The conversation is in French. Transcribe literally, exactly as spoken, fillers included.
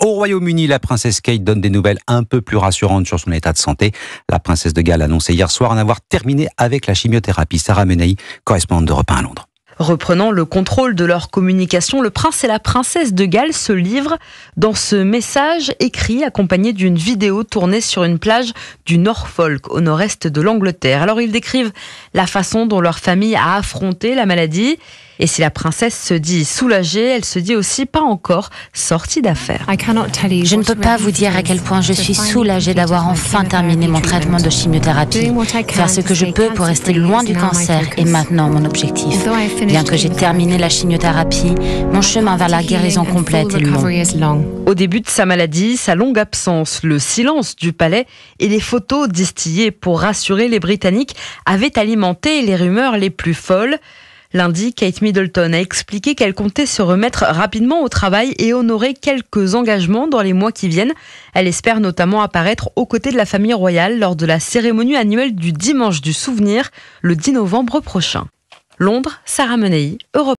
Au Royaume-Uni, la princesse Kate donne des nouvelles un peu plus rassurantes sur son état de santé. La princesse de Galles a annoncé hier soir en avoir terminé avec la chimiothérapie. Sarah Menei, correspondante d'Europe un à Londres. Reprenant le contrôle de leur communication, le prince et la princesse de Galles se livrent dans ce message écrit accompagné d'une vidéo tournée sur une plage du Norfolk, au nord-est de l'Angleterre. Alors ils décrivent la façon dont leur famille a affronté la maladie. Et si la princesse se dit soulagée, elle se dit aussi pas encore sortie d'affaire. Je ne peux pas vous dire à quel point je suis soulagée d'avoir enfin terminé mon traitement de chimiothérapie. Faire ce que je peux pour rester loin du cancer est maintenant mon objectif. Bien que j'ai terminé la chimiothérapie, mon chemin vers la guérison complète est long. Au début de sa maladie, sa longue absence, le silence du palais et les photos distillées pour rassurer les Britanniques avaient alimenté les rumeurs les plus folles. Lundi, Kate Middleton a expliqué qu'elle comptait se remettre rapidement au travail et honorer quelques engagements dans les mois qui viennent. Elle espère notamment apparaître aux côtés de la famille royale lors de la cérémonie annuelle du Dimanche du Souvenir, le dix novembre prochain. Londres, Sarah Menei, Europe.